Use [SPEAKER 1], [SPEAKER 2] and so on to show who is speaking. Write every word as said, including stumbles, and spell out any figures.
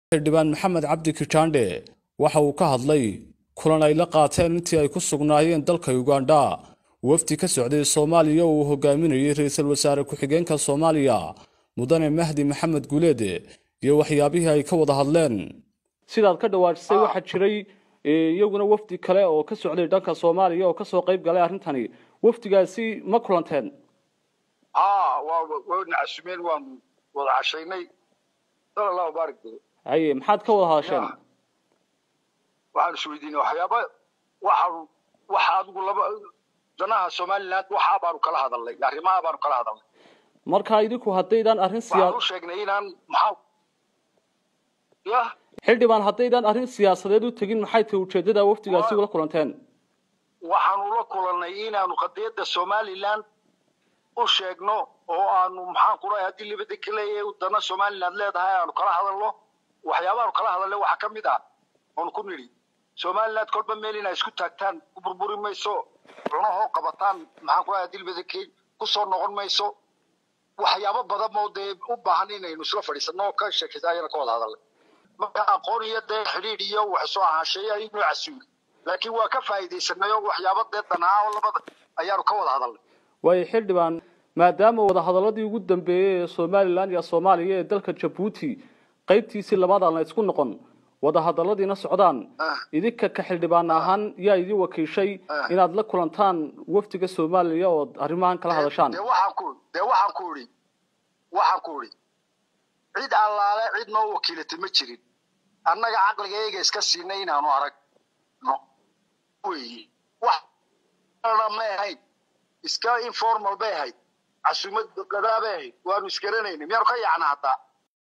[SPEAKER 1] Xildhibaan Maxamed Cabdi Kijaandhe waxa uu ka hadlay kulan ay la qaateen intii ay ku sugnaayeen dalka Uganda wafdi ka socday Soomaaliya oo uu hogaaminayay Raysalwasaare ku Xigeenka Soomaaliya mudane Mahdi Maxamed Guleede iyo waxyaabihii ay ka wada hadleen sidaad ka dhawaajisay waxa jiray iyaguna wafdi kale oo ka socday dhanka Soomaaliya oo ka soo qayb galay arintani wafdigaasi ma kulanteen
[SPEAKER 2] ah waa waa nacasmeen waan wada cashaynay sallallahu baarik
[SPEAKER 1] ay maxaad ka wada hadasheen
[SPEAKER 2] waxaan isweydiinay waxyaabo waxa waxa adigu laba danaha Soomaaliland waxa baan kala hadalnay arrimaha baan kala hadalnay
[SPEAKER 1] marka idinku haddaydan arrin siyaasad
[SPEAKER 2] waxaan sheegnay inaan maxaa ya
[SPEAKER 1] xildhibaan haddaydan arrin siyaasadeed u tagin maxay tahay ujeedada wafdigaasi wada kulanteen
[SPEAKER 2] waxaan ula kulannay inaanu qadiyada Soomaaliland u sheegno oo aanu maxaan ku raay hadii libada kale ee wadana Soomaaliland leedahay aanu kala hadalno waxyaabaha kala hadalay waxa kamid ah oo ku niri Soomaaliland kolba meel inay isku taagtaan ku burburi mayso cunaho qabataan maxaan ku raay hadii libada kale ku soo noqon mayso waxyaabo badan oo de u baahan inaynu isla fadhiisano ka sheekaysan ka wada hadalay marka aqooniyada xiriir iyo wax soo ahaashay ay inuu casuul laakiin waa ka faa'iideysanay waxyaabo deedanaa oo labada ayaanu ka wada hadalnay
[SPEAKER 1] way xildhibaan maadaama wada hadaladii ugu dambeeyay Soomaaliland iyo Soomaaliya ee dalka Djibouti qaybtiisi labaad la isku noqon wada hadaladiina socdaan idinka ka xildhibaan ahaan yaa idin wakiishay inaad la kulantaan wafdiga Soomaaliya oo arrimahan kala hadashaan
[SPEAKER 2] de waxaan ku de waxaan ku uri waxaan ku uri cid allaale cid noo wakiilatay ma jirin annaga aqligayga iska siinay inaanu arag no way wax ma ahay iska informal bay ahay عشومة قدابة وانو سكرينين ميارو كي يعني حتى